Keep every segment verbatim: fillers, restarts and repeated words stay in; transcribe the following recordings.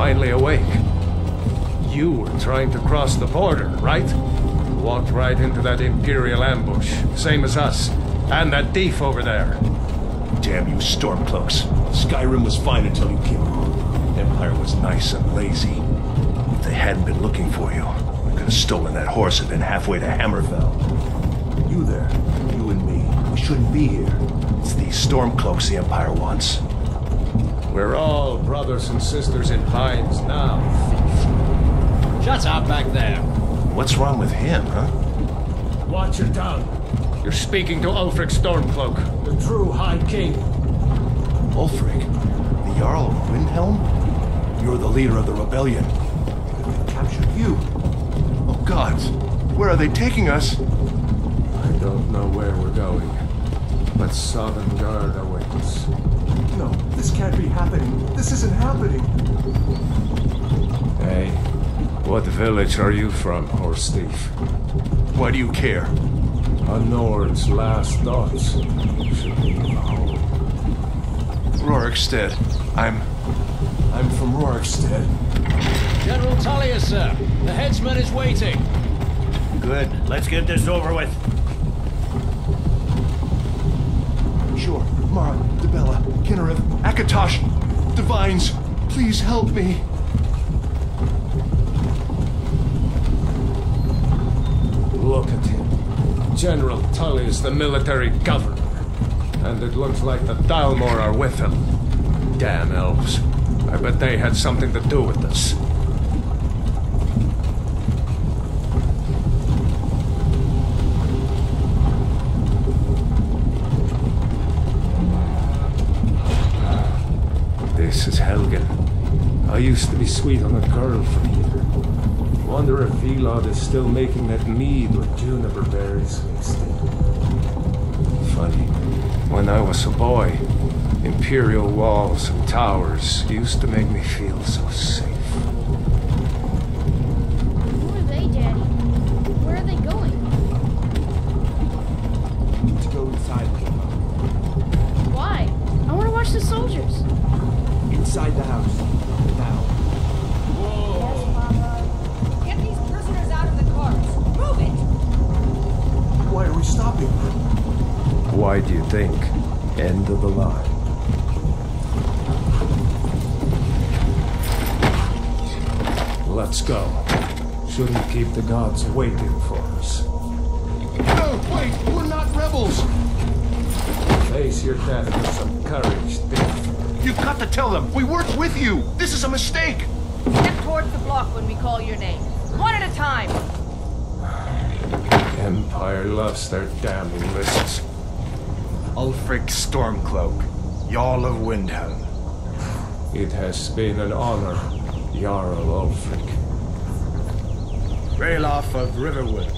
finally awake. You were trying to cross the border, right? Walked right into that Imperial ambush, same as us. And that thief over there. Damn you, Stormcloaks. Skyrim was fine until you came along. Empire was nice and lazy. If they hadn't been looking for you, we could have stolen that horse and been halfway to Hammerfell. You there, you and me, we shouldn't be here. It's these Stormcloaks the Empire wants. We're all brothers and sisters in binds now, thief. Shut up back there. What's wrong with him, huh? Watch your tongue. You're speaking to Ulfric Stormcloak, the true High King. Ulfric? The Jarl of Windhelm? You're the leader of the rebellion. They captured you. Oh gods, where are they taking us? I don't know where we're going, but Sovngarde awaits. No, this can't be happening. This isn't happening. Hey, what village are you from, horse thief? Why do you care? A Nord's last thoughts should be home. Rorikstead. I'm... I'm from Rorikstead. General Tullius, sir. The headsman is waiting. Good. Let's get this over with. Sure. Mara, Dibella, Kinnarev, Akatosh, Divines, please help me. Look at him. General Tullius, the military governor. And it looks like the Dalmor are with him. Damn elves. I bet they had something to do with this. This is Helgen. I used to be sweet on a girl from here. Wonder if Vilod is still making that mead with juniper berries mixed in. Funny, when I was a boy, Imperial walls and towers used to make me feel so safe. Who are they, Daddy? Where are they going? To go inside. Why? I want to watch the soldiers. Inside the house. Now. Yes, Papa. Get these prisoners out of the cars. Move it! Why are we stopping? Why do you think? End of the line. Let's go. Shouldn't keep the gods waiting for us. No, wait, we're not rebels! Face your death with some courage, thief. You've got to tell them, we weren't with you! This is a mistake! Step towards the block when we call your name. One at a time. Empire loves their damning lists. Ulfric Stormcloak, Jarl of Windhelm. It has been an honor, Jarl Ulfric. Ralof of Riverwood.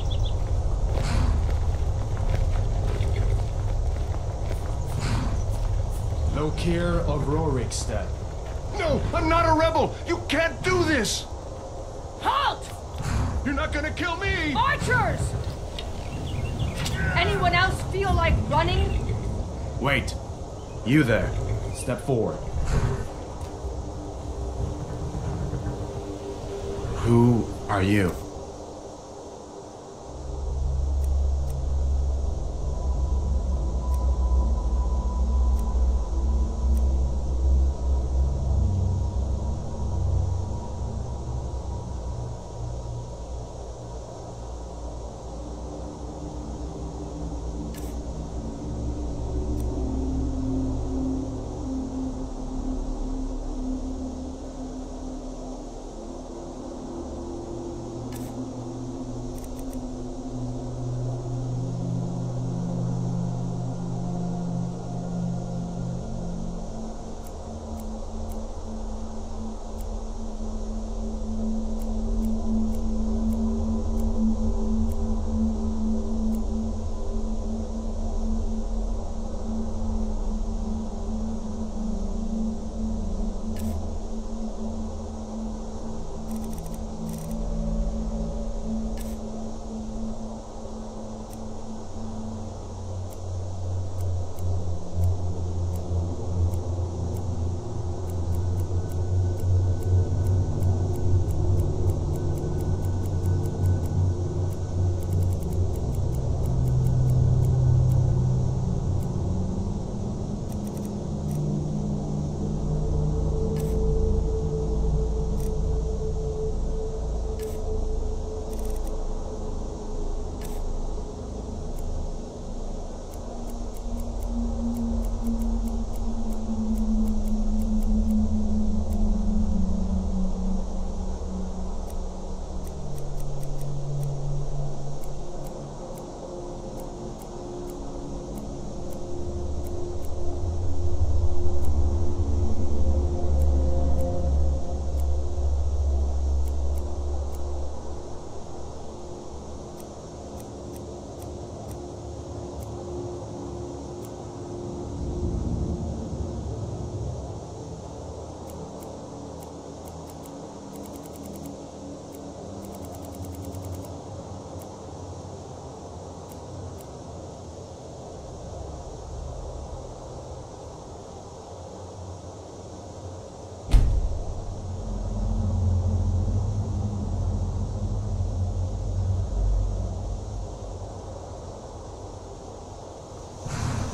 Lokir of Rorikstead. No, I'm not a rebel! You can't do this! Halt! You're not gonna kill me! Archers! Anyone else feel like running? Wait. You there. Step forward. Who are you?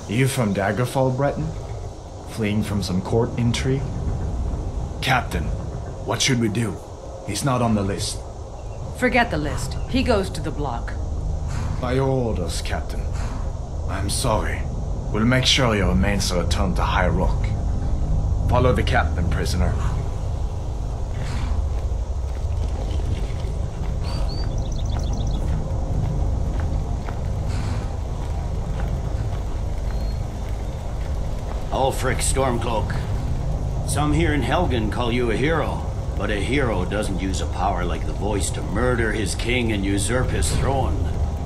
You from Daggerfall, Breton? Fleeing from some court intrigue? Captain, what should we do? He's not on the list. Forget the list. He goes to the block. By your orders, Captain. I'm sorry. We'll make sure your remains are returned to High Rock. Follow the captain, prisoner. Ulfric Stormcloak. Some here in Helgen call you a hero, but a hero doesn't use a power like the voice to murder his king and usurp his throne.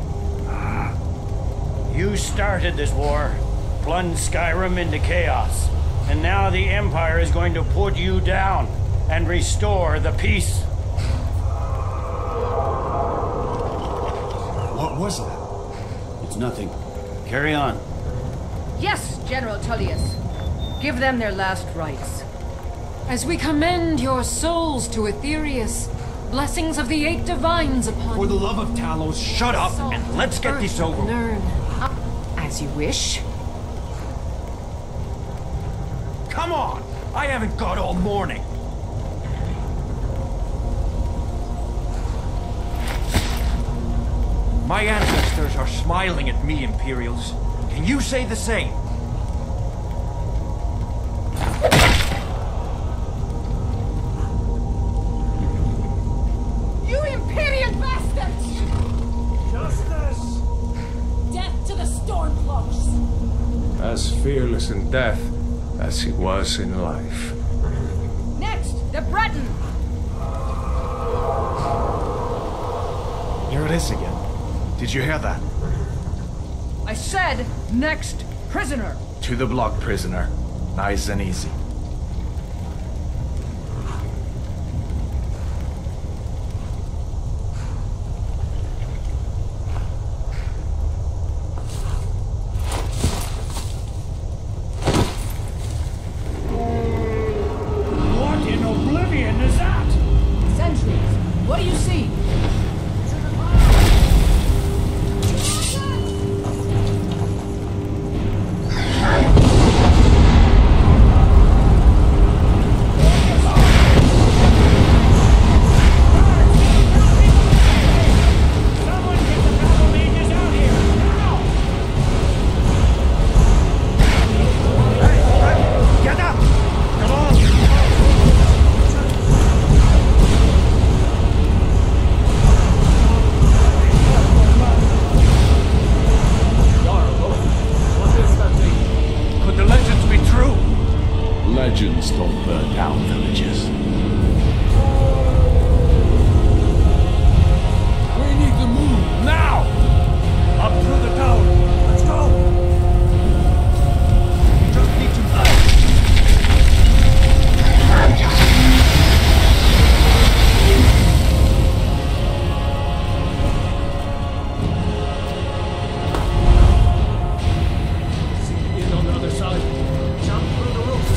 You started this war, plunged Skyrim into chaos, and now the Empire is going to put you down and restore the peace. What was that? It's nothing. Carry on. Yes, General Tullius. Give them their last rites. As we commend your souls to Aetherius, blessings of the eight divines upon For the you. love of Talos, shut up and let's get this over with. Learn. As you wish. Come on! I haven't got all morning. My ancestors are smiling at me, Imperials. Can you say the same? You Imperial bastards! Justice! Death to the Stormcloaks! As fearless in death as he was in life. Next, the Breton. Here it is again. Did you hear that? I said, next prisoner. To the block, prisoner. Nice and easy. What in oblivion is that? Sentries, what do you see? Legends don't burn down villages. We need to move now! Up through the tower. Let's go! We just need to... See in on the other side. Jump through the roof.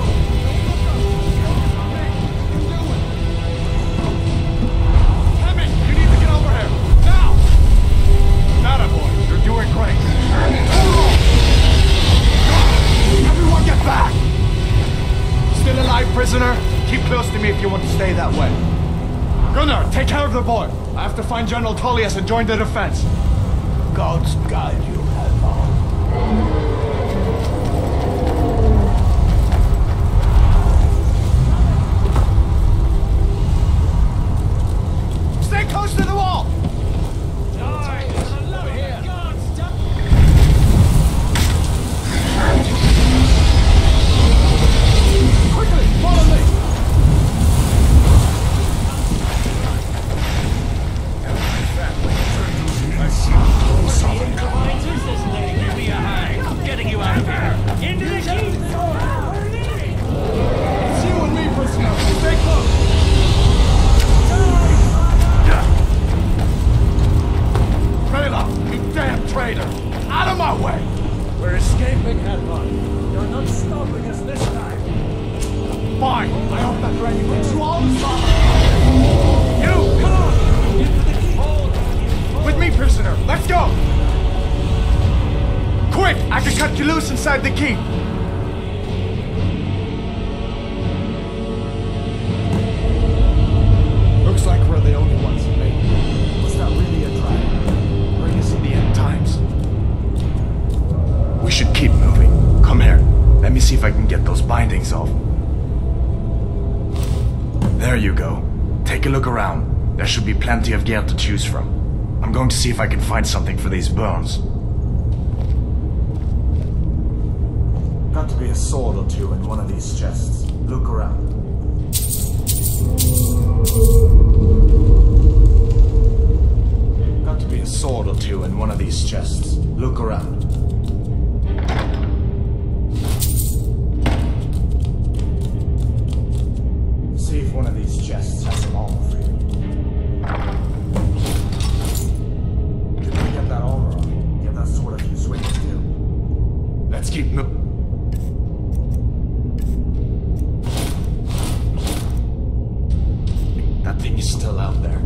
Prisoner, keep close to me if you want to stay that way. Gunnar, take care of the boy. I have to find General Tullius and join the defense. Gods guide you, Hadvar. Stay close to the wall! Quickly, follow me! Give me a high. I'm getting you out of here. Into the keep! It's you and me, prisoner. Stay close. Rayla, you damn traitor! Out of my way! We're escaping, Hadvar. You're not stopping us this time. Fine. I hope that ready makes you all the stronger. You, come on! Into the keyhole! With me, prisoner. Let's go! Quick! I can cut you loose inside the keep. Looks like we're the only ones who made it. Was that really a dragon? Bring us in the end times? We should keep moving. Come here. Let me see if I can get those bindings off. There you go. Take a look around. There should be plenty of gear to choose from. I'm going to see if I can find something for these burns. Got to be a sword or two in one of these chests. Look around. Got to be a sword or two in one of these chests. Look around. See if one of these chests has some armor for you. Did we get that armor on? Give that sword a few swings too. Let's keep moving. That thing is still out there.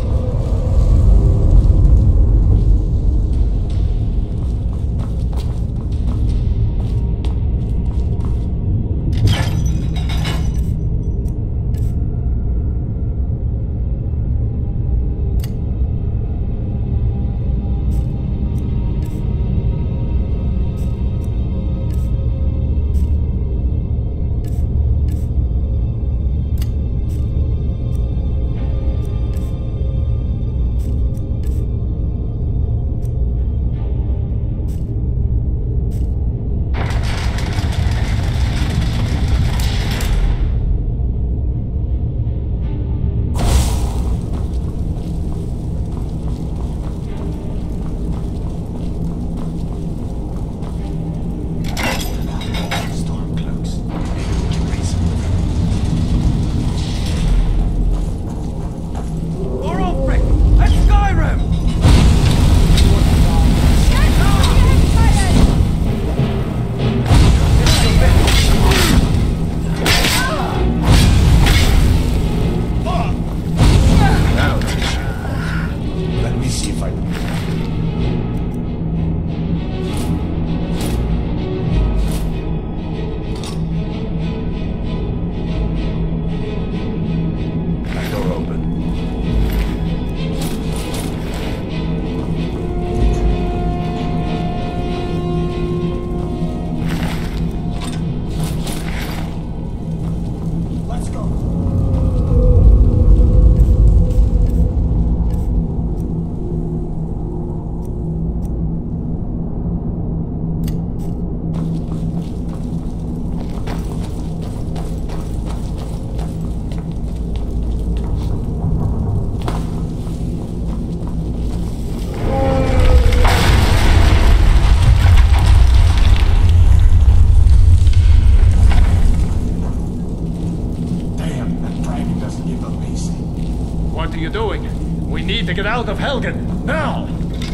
What are you doing? We need to get out of Helgen, now!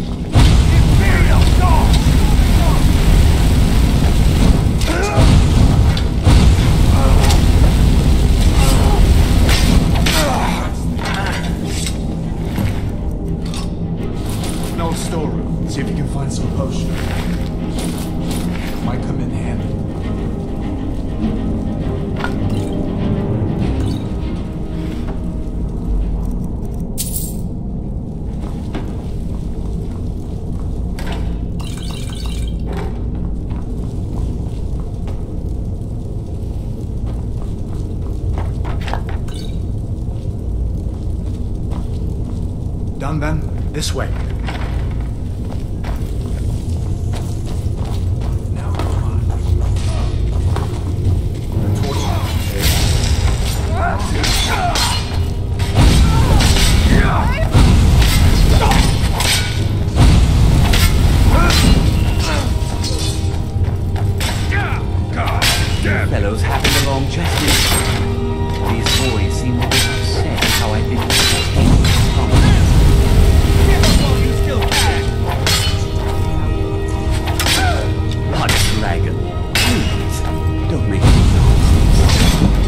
An old storeroom. See if you can find some potion. Might come in handy. Done then? This way. Now come on. The torch. Fellows happen along just in. These boys seem to be upset how I didn't take the promise. Hot dragon, please, don't make any nonsense.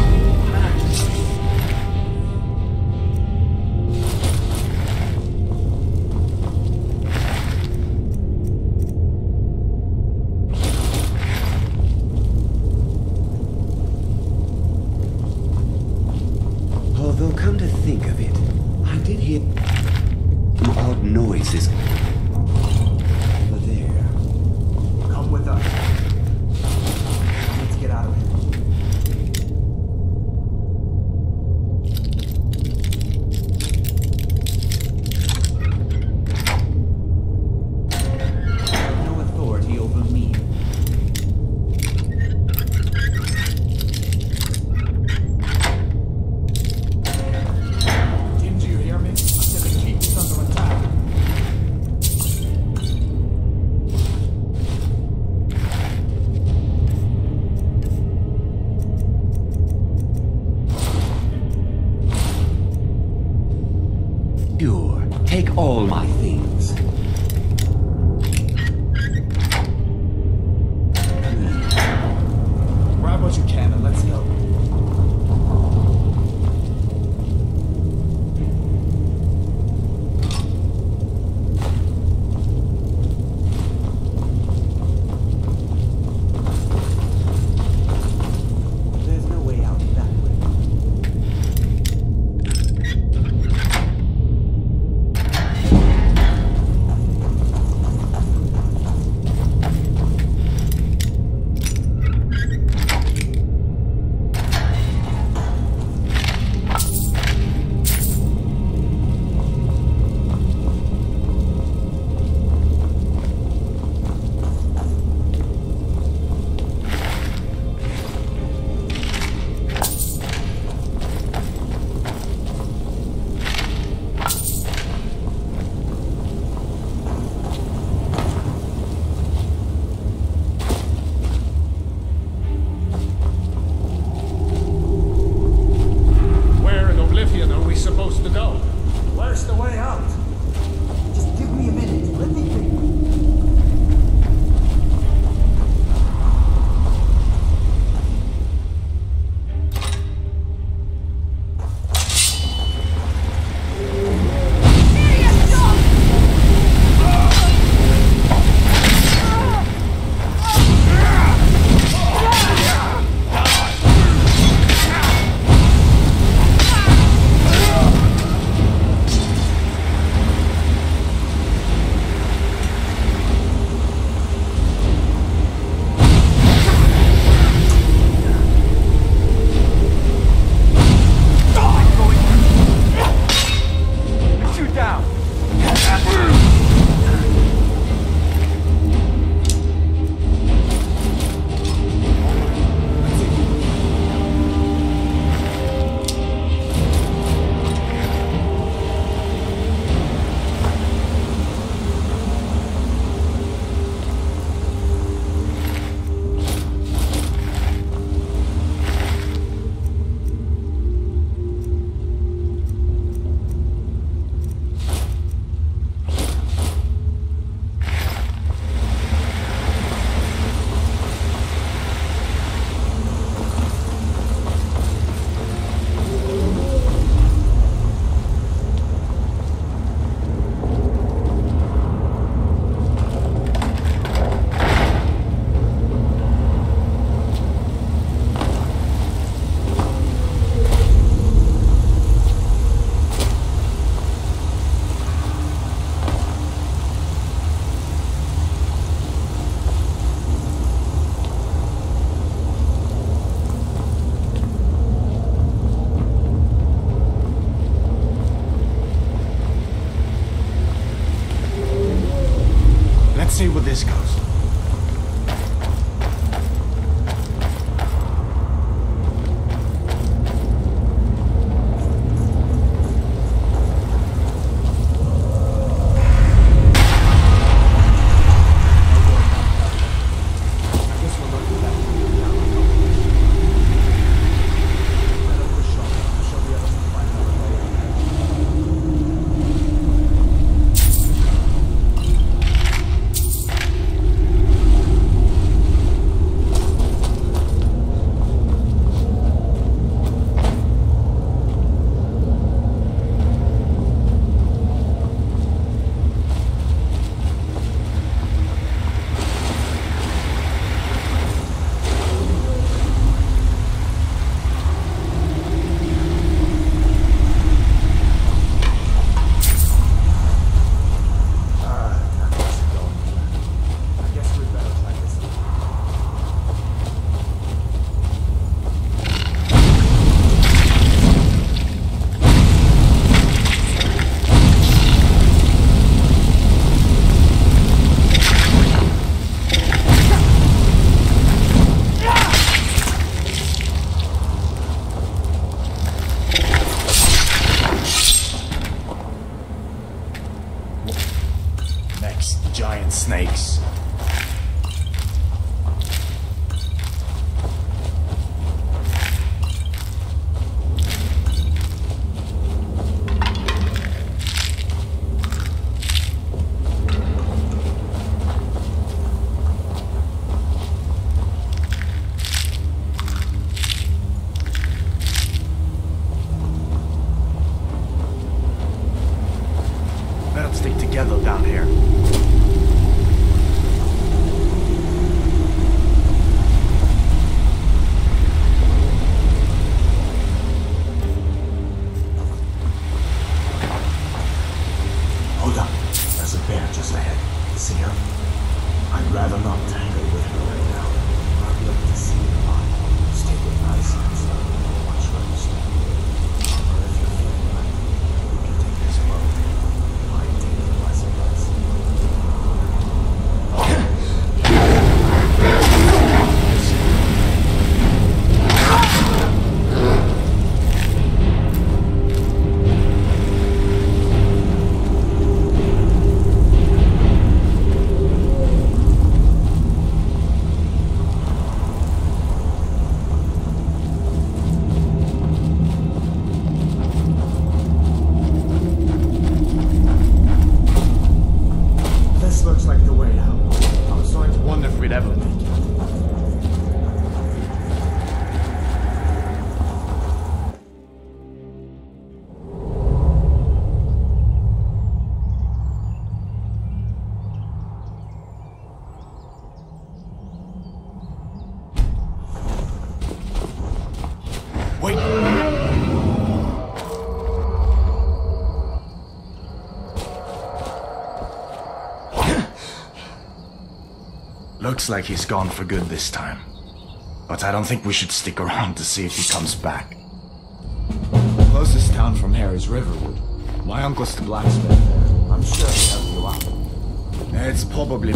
Looks like he's gone for good this time. But I don't think we should stick around to see if he comes back. The closest town from here is Riverwood. My uncle's the blacksmith there. I'm sure he'll help you out. It's probably...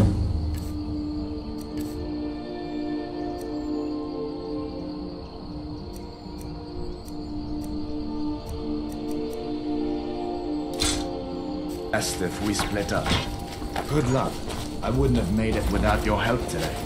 best if we split up. Good luck. I wouldn't have made it Without your help today.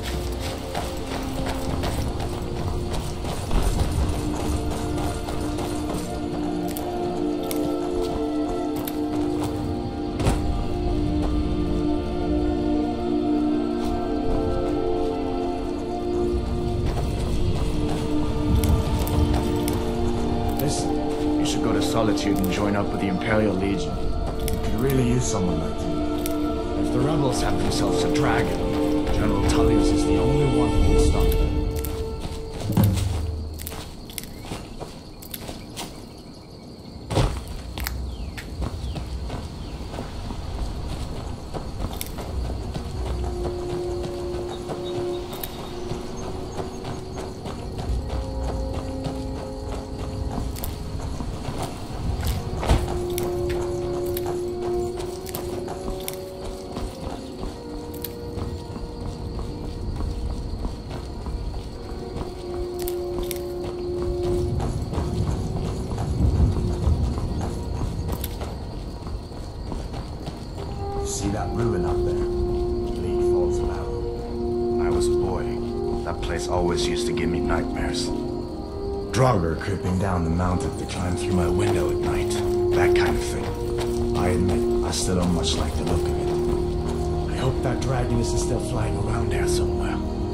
Listen, you should go to Solitude and join up with the Imperial Legion. could really use someone like you. If the rebels have themselves a dragon, General Tullius is the only one who can stop them. See that ruin up there? Bleak Falls Barrow. I was a boy. That place always used to give me nightmares. Draugr creeping down the mountain to climb through my window at night. That kind of thing. I admit, I still don't much like the look of it. I hope that dragon isn't still flying around there somewhere.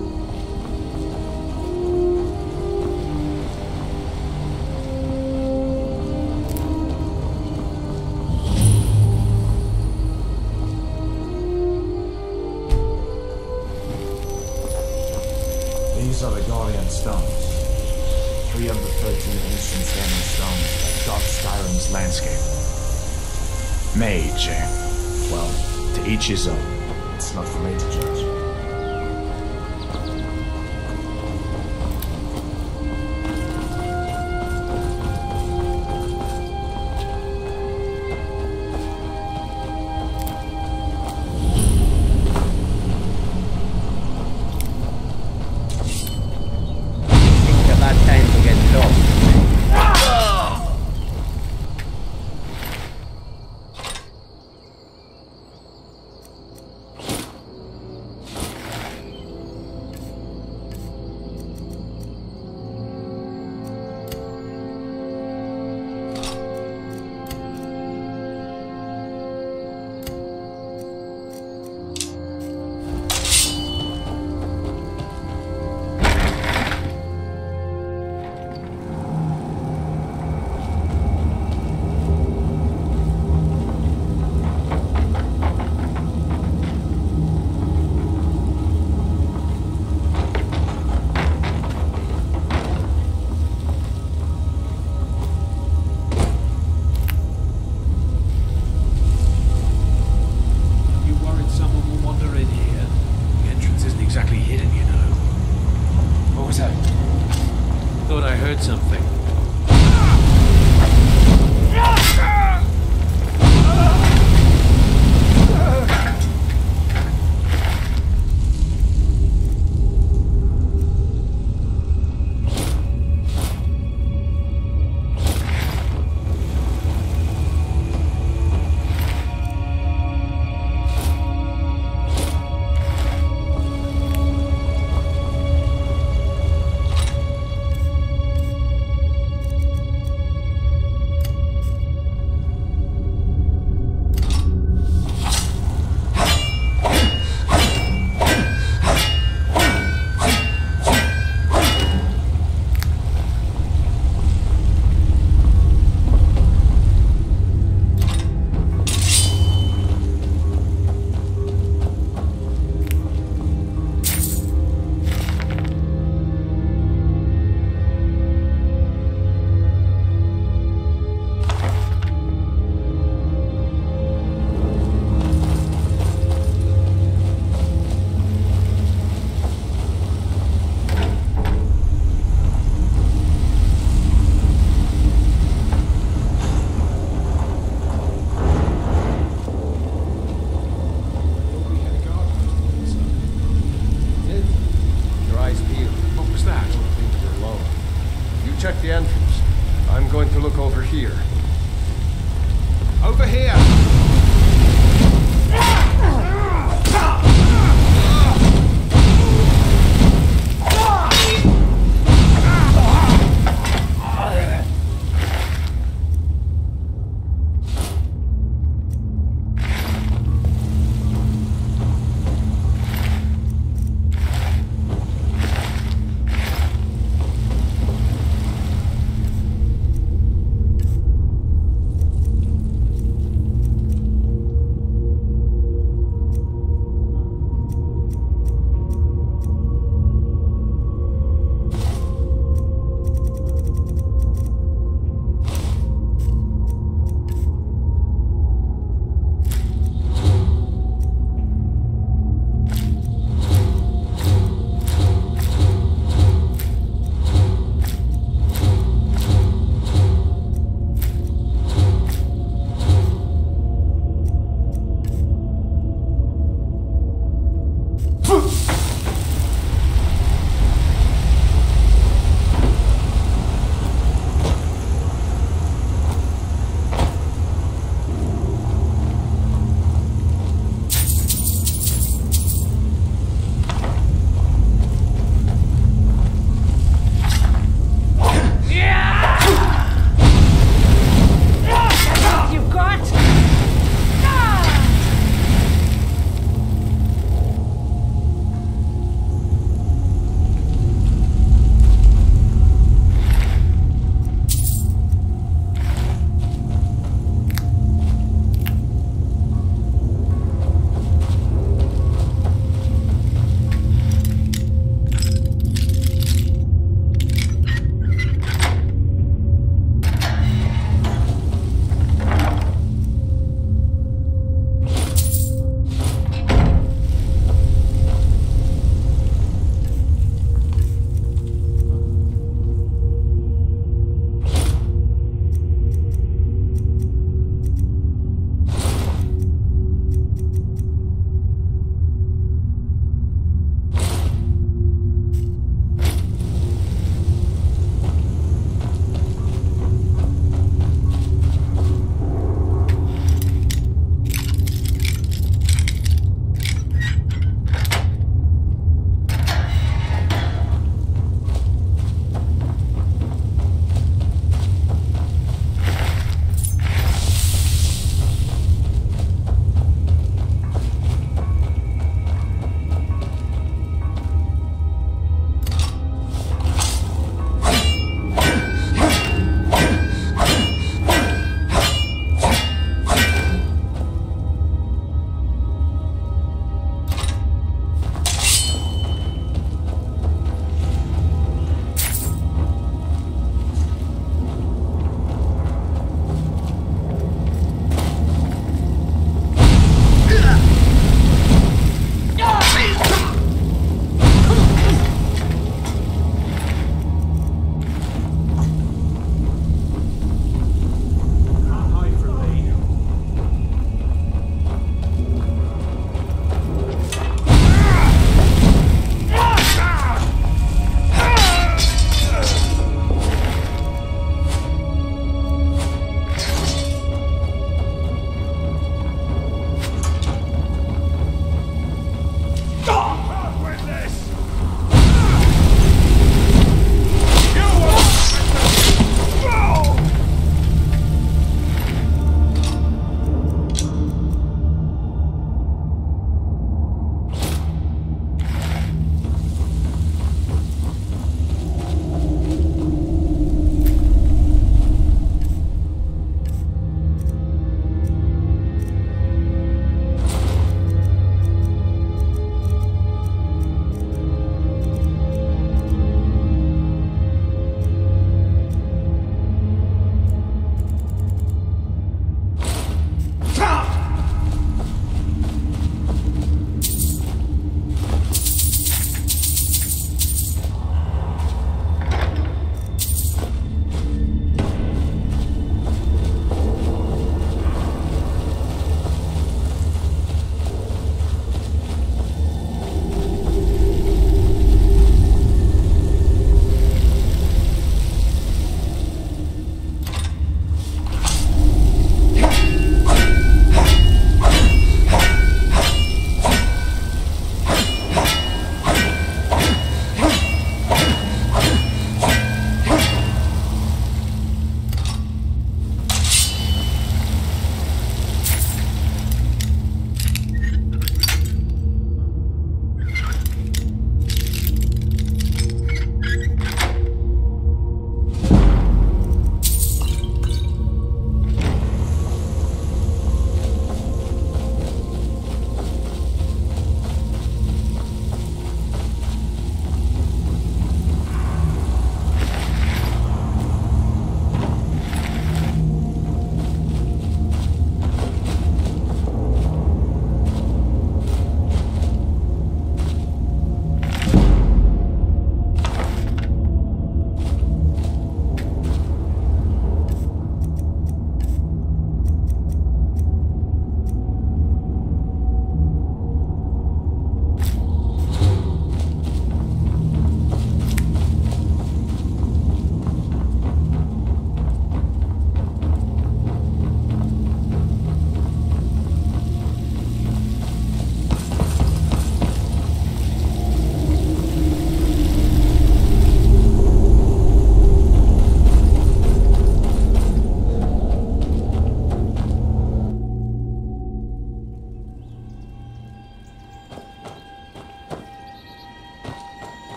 These are the Guardian Stones. Three of the thirteen ancient standing stones that dot Skyrim's landscape. Mage, eh? Well, To each his own. it's not for me to judge. Thought I heard something. check the entrance. I'm going to look over here. Over here!